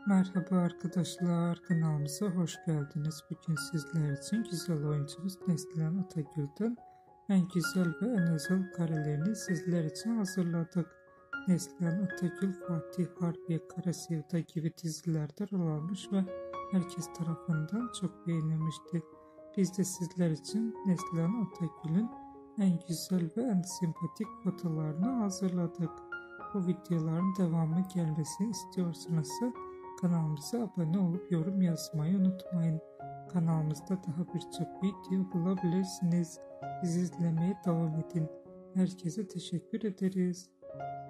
Merhaba arkadaşlar, kanalımıza hoş geldiniz. Bugün sizler için güzel oyuncumuz Neslihan Atagül'den en güzel ve en özel karelerini sizler için hazırladık. Neslihan Atagül, Fatih Harbiye, Kara Sevda gibi dizilerde rol almış ve herkes tarafından çok beğenilmişti. Biz de sizler için Neslihan Atagül'ün en güzel ve en sempatik fotolarını hazırladık. Bu videoların devamı gelmesini istiyorsanız kanalımıza abone olup yorum yazmayı unutmayın. Kanalımızda daha birçok video bulabilirsiniz. Bizi izlemeye devam edin. Herkese teşekkür ederiz.